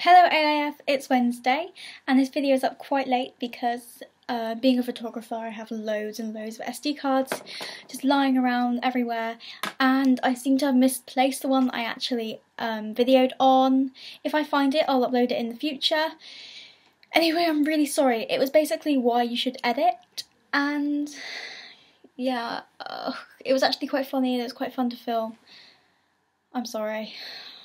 Hello AIF, it's Wednesday and this video is up quite late because being a photographer I have loads and loads of SD cards just lying around everywhere and I seem to have misplaced the one that I actually videoed on. If I find it I'll upload it in the future. Anyway, I'm really sorry. It was basically why you should edit and yeah, it was actually quite funny and it was quite fun to film. I'm sorry.